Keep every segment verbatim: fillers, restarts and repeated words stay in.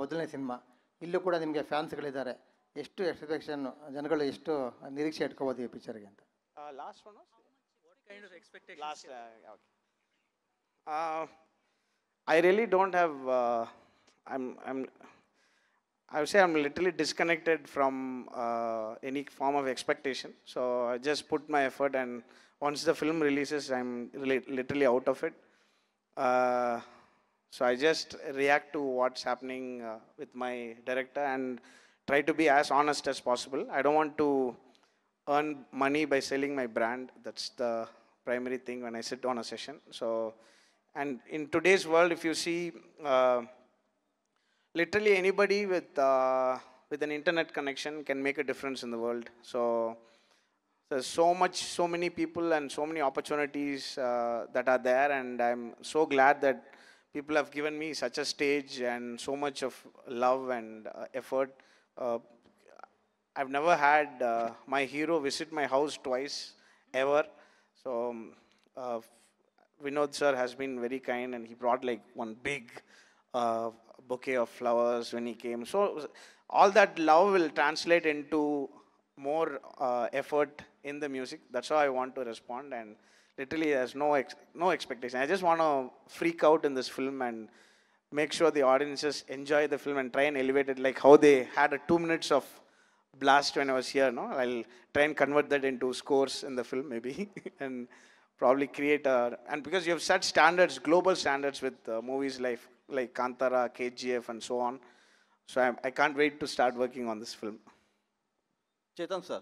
ಮೊದಲನೇ ಸಿನಿಮಾ, ಇಲ್ಲೂ ಕೂಡ ನಿಮಗೆ ಫ್ಯಾನ್ಸ್ಗಳಿದ್ದಾರೆ. ಎಷ್ಟು ಎಕ್ಸ್ಪೆಕ್ಷನ್ ಜನಗಳು ಎಷ್ಟು ನಿರೀಕ್ಷೆ ಇಟ್ಕೋಬೋದು ಈ ಪಿಕ್ಚರ್ಗೆ ಅಂತ? Last one kind of expectations last uh, okay. uh, I really don't have uh, i'm i'm I would say I'm literally disconnected from uh, any form of expectation, so I just put my effort, and once the film releases I'm li- literally out of it. uh, so I just react to what's happening uh, with my director and try to be as honest as possible. I don't want to earn money by selling my brand. That's the primary thing when I sit on a session. So, and in today's world, if you see, uh, literally anybody with uh, with an internet connection can make a difference in the world. So there's so much, so many people and so many opportunities uh, that are there, and I'm so glad that people have given me such a stage and so much of love and uh, effort. Uh, I've never had uh, my hero visit my house twice, ever. So um, uh, Vinod sir has been very kind, and he brought like one big uh, bouquet of flowers when he came. So all that love will translate into more uh, effort in the music. That's how I want to respond, and literally there's no ex- no expectation. I just want to freak out in this film and make sure the audiences enjoy the film and try and elevate it, like how they had a two minutes of blast when I was here. No, I'll try and convert that into scores in the film maybe, and probably create a, and because you have set standards, global standards with uh, movies like like Kantara, K G F and so on. So I, I can't wait to start working on this film. Chetan sir,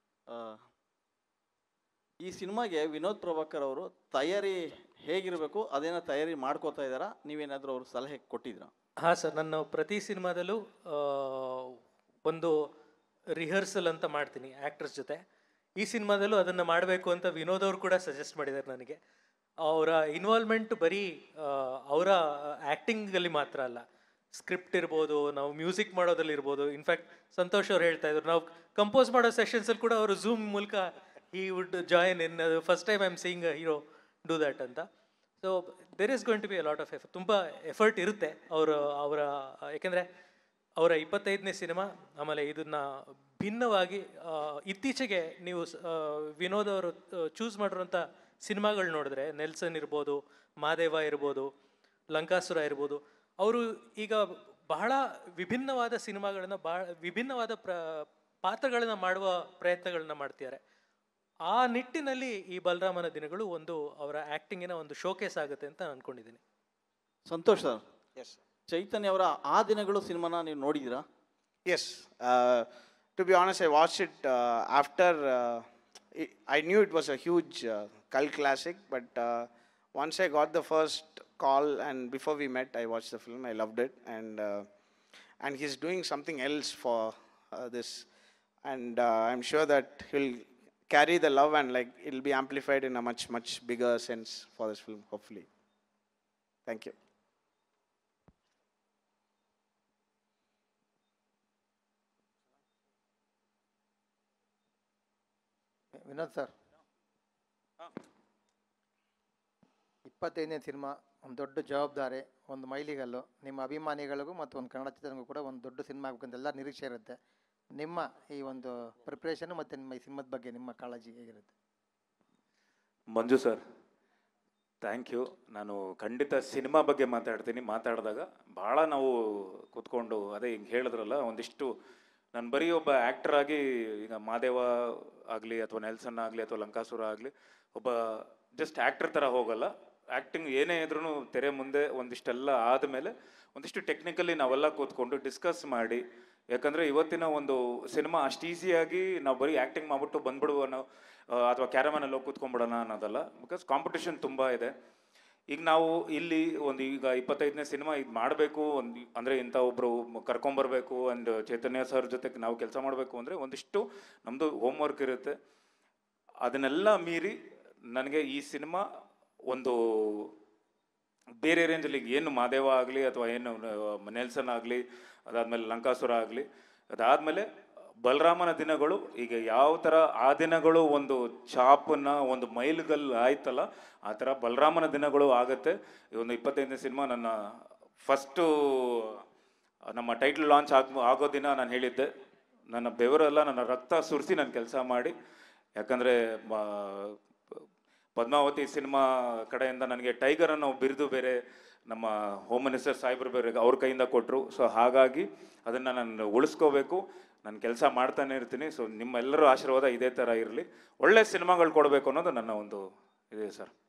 ಈ ಸಿನಿಮಾಗೆ ವಿನೋದ್ ಪ್ರಭಾಕರ್ ಅವರು ತಯಾರಿ ಹೇಗಿರಬೇಕು ಅದೇನೋ ತಯಾರಿ ಮಾಡ್ಕೋತಾ ಇದ್ದಾರಾ? ನೀವೇನಾದರೂ ಅವ್ರ ಸಲಹೆ ಕೊಟ್ಟಿದ್ದೀರಾ? ಹಾಂ ಸರ್, ನಾನು ಪ್ರತಿ ಸಿನಿಮಾದಲ್ಲೂ ಒಂದು ರಿಹರ್ಸಲ್ ಅಂತ ಮಾಡ್ತೀನಿ ಆ್ಯಕ್ಟರ್ಸ್ ಜೊತೆ. ಈ ಸಿನಿಮಾದಲ್ಲೂ ಅದನ್ನು ಮಾಡಬೇಕು ಅಂತ ವಿನೋದ್ ಅವರು ಕೂಡ ಸಜೆಸ್ಟ್ ಮಾಡಿದ್ದಾರೆ ನನಗೆ. ಅವರ ಇನ್ವಾಲ್ವ್ಮೆಂಟ್ ಬರೀ ಅವರ ಆ್ಯಕ್ಟಿಂಗಲ್ಲಿ ಮಾತ್ರ ಅಲ್ಲ, ಸ್ಕ್ರಿಪ್ಟ್ ಇರ್ಬೋದು, ನಾವು ಮ್ಯೂಸಿಕ್ ಮಾಡೋದ್ರಲ್ಲಿ ಇರ್ಬೋದು. ಇನ್ಫ್ಯಾಕ್ಟ್ ಸಂತೋಷ್ ಅವ್ರು ಹೇಳ್ತಾ ಇದ್ರು, ನಾವು ಕಂಪೋಸ್ ಮಾಡೋ ಸೆಷನ್ಸಲ್ಲಿ ಕೂಡ ಅವರು ಝೂಮ್ ಮೂಲಕ he would join in. First time I am seeing a hero do that ಅಂತ. So there is going to be a lot of effort, ತುಂಬ ಎಫರ್ಟ್ ಇರುತ್ತೆ ಅವರು ಅವರ, ಯಾಕೆಂದರೆ ಅವರ ಇಪ್ಪತ್ತೈದನೇ ಸಿನಿಮಾ. ಆಮೇಲೆ ಇದನ್ನು ಭಿನ್ನವಾಗಿ ಇತ್ತೀಚೆಗೆ ನೀವು ವಿನೋದ್ ಅವರು ಚೂಸ್ ಮಾಡಿರೋಂಥ ಸಿನಿಮಾಗಳು ನೋಡಿದ್ರೆ, ನೆಲ್ಸನ್ ಇರ್ಬೋದು, ಮಾದೇವ ಇರ್ಬೋದು, ಲಂಕಾಸುರ ಇರ್ಬೋದು, ಅವರು ಈಗ ಬಹಳ ವಿಭಿನ್ನವಾದ ಸಿನಿಮಾಗಳನ್ನು, ಬಹಳ ವಿಭಿನ್ನವಾದ ಪ್ರ ಪಾತ್ರಗಳನ್ನು ಮಾಡುವ ಪ್ರಯತ್ನಗಳನ್ನ ಮಾಡ್ತಿದ್ದಾರೆ. ಆ ನಿಟ್ಟಿನಲ್ಲಿ ಈ ಬಲರಾಮನ ದಿನಗಳು ಒಂದು ಅವರ ಆ್ಯಕ್ಟಿಂಗಿನ ಒಂದು ಶೋಕೇಸ್ ಆಗುತ್ತೆ ಅಂತ ಅಂದ್ಕೊಂಡಿದ್ದೀನಿ. ಸಂತೋಷ್ ಸರ್, ಎಸ್, ಚೈತನ್ಯ ಅವರ ಆ ದಿನಗಳು ಸಿನಿಮಾನ ನೀವು ನೋಡಿದ್ದೀರಾ? Yes. Uh, to be honest, I watched it uh, after. Uh, it, I knew it was a huge uh, cult classic, but uh, once I got the first call and before we met, I watched the film. I loved it, and uh, and he's doing something else for uh, this, and uh, I'm sure that he'll carry the love and like it'll be amplified in a much much bigger sense for this film, hopefully. Thank you. Vinod sir, ಇಪ್ಪತ್ತೈದನೇ cinema ಒಂದು ದೊಡ್ಡ ಜವಾಬ್ದಾರಿ, ಒಂದು ಮೈಲಿಗಲ್ಲು. ನಿಮ್ಮ ಅಭಿಮಾನಿಗಳಿಗೂ ಮತ್ತು ಒಂದು ಕನ್ನಡ ಚಿತ್ರರಿಗೂ ಕೂಡ ಒಂದು ದೊಡ್ಡ ಸಿನಿಮಾ ಆಗಬೇಕಂತ ಎಲ್ಲ ನಿರೀಕ್ಷೆ ಇರುತ್ತೆ. ನಿಮ್ಮ ಈ ಒಂದು ಪ್ರಿಪ್ರೇಷನು ಮತ್ತು ನಿಮ್ಮ ಈ ಸಿನಿಮಾದ ಬಗ್ಗೆ ನಿಮ್ಮ ಕಾಳಜಿ ಹೇಗಿರುತ್ತೆ? Manju sir, thank you. ನಾನು ಖಂಡಿತ ಸಿನಿಮಾ ಬಗ್ಗೆ ಮಾತಾಡ್ತೀನಿ. ಮಾತಾಡಿದಾಗ ಭಾಳ ನಾವು ಕೂತ್ಕೊಂಡು ಅದೇ ಹಿಂಗೆ ಹೇಳಿದ್ರಲ್ಲ, ಒಂದಿಷ್ಟು ನಾನು ಬರೀ ಒಬ್ಬ ಆ್ಯಕ್ಟರ್ ಆಗಿ ಈಗ ಮಾದೇವ ಆಗಲಿ ಅಥವಾ ನೆಲ್ಸನ್ ಆಗಲಿ ಅಥವಾ ಲಂಕಾಸುರ ಆಗಲಿ ಒಬ್ಬ ಜಸ್ಟ್ ಆ್ಯಕ್ಟರ್ ಥರ ಹೋಗಲ್ಲ. ಆ್ಯಕ್ಟಿಂಗ್ ಏನೇ ಇದ್ರೂ ತೆರೆ ಮುಂದೆ ಒಂದಿಷ್ಟೆಲ್ಲ ಆದಮೇಲೆ ಒಂದಿಷ್ಟು ಟೆಕ್ನಿಕಲಿ ನಾವೆಲ್ಲ ಕೂತ್ಕೊಂಡು ಡಿಸ್ಕಸ್ ಮಾಡಿ, ಯಾಕಂದರೆ ಇವತ್ತಿನ ಒಂದು ಸಿನಿಮಾ ಅಷ್ಟು ಈಸಿಯಾಗಿ ನಾವು ಬರೀ ಆ್ಯಕ್ಟಿಂಗ್ ಮಾಡಿಬಿಟ್ಟು ಬಂದ್ಬಿಡುವ ನಾವು ಅಥವಾ ಕ್ಯಾರಮನಲ್ಲಿ ಹೋಗಿ ಕೂತ್ಕೊಂಡ್ಬಿಡೋಣ ಅನ್ನೋದಲ್ಲ. ಬಿಕಾಸ್ ಕಾಂಪಿಟೇಷನ್ ತುಂಬ ಇದೆ. ಈಗ ನಾವು ಇಲ್ಲಿ ಒಂದು ಈಗ ಇಪ್ಪತ್ತೈದನೇ ಸಿನಿಮಾ ಇದು ಮಾಡಬೇಕು ಒಂದು ಅಂದರೆ ಇಂಥ ಒಬ್ಬರು ಕರ್ಕೊಂಬರ್ಬೇಕು ಆ್ಯಂಡ್ ಚೈತನ್ಯ ಸರ್ ಜೊತೆಗೆ ನಾವು ಕೆಲಸ ಮಾಡಬೇಕು ಅಂದರೆ ಒಂದಿಷ್ಟು ನಮ್ಮದು ಹೋಮ್ ವರ್ಕ್ ಇರುತ್ತೆ. ಅದನ್ನೆಲ್ಲ ಮೀರಿ ನನಗೆ ಈ ಸಿನಿಮಾ ಒಂದು ಬೇರೆ ರೇಂಜಲ್ಲಿ ಏನು ಮಾದೇವ ಆಗಲಿ ಅಥವಾ ಏನು ನೆಲ್ಸನ್ ಆಗಲಿ, ಅದಾದಮೇಲೆ ಲಂಕಾಸುರ ಆಗಲಿ, ಅದಾದಮೇಲೆ ಬಲರಾಮನ ದಿನಗಳು, ಈಗ ಯಾವ ಥರ ಆ ದಿನಗಳು ಒಂದು ಛಾಪನ್ನ ಒಂದು ಮೈಲುಗಲ್ಲು ಆಯ್ತಲ್ಲ, ಆ ಥರ ಬಲರಾಮನ ದಿನಗಳು ಆಗುತ್ತೆ. ಈ ಒಂದು ಇಪ್ಪತ್ತೈದನೇ ಸಿನಿಮಾ ನನ್ನ ಫಸ್ಟು ನಮ್ಮ ಟೈಟ್ಲ್ ಲಾಂಚ್ ಆಗ ಆಗೋ ದಿನ ನಾನು ಹೇಳಿದ್ದೆ, ನನ್ನ ಬೆವರೆಲ್ಲ ನನ್ನ ರಕ್ತ ಸುರಿಸಿ ನಾನು ಕೆಲಸ ಮಾಡಿ, ಯಾಕಂದರೆ ಪದ್ಮಾವತಿ ಸಿನಿಮಾ ಕಡೆಯಿಂದ ನನಗೆ ಟೈಗರ್ ಅನ್ನೋ ಬಿರುದು ಬೇರೆ ನಮ್ಮ ಹೋಮ್ ಮಿನಿಸ್ಟರ್ ಸಾಹೇಬ್ರು ಬೇರೆ ಅವ್ರ ಕೈಯಿಂದ ಕೊಟ್ಟರು. ಸೊ ಹಾಗಾಗಿ ಅದನ್ನು ನಾನು ಉಳಿಸ್ಕೋಬೇಕು, ನಾನು ಕೆಲಸ ಮಾಡ್ತಾನೆ ಇರ್ತೀನಿ. ಸೊ ನಿಮ್ಮೆಲ್ಲರ ಆಶೀರ್ವಾದ ಇದೇ ಥರ ಇರಲಿ, ಒಳ್ಳೆ ಸಿನಿಮಾಗಳು ಕೊಡಬೇಕು ಅನ್ನೋದು ನನ್ನ ಒಂದು ಇದೆ ಸರ್.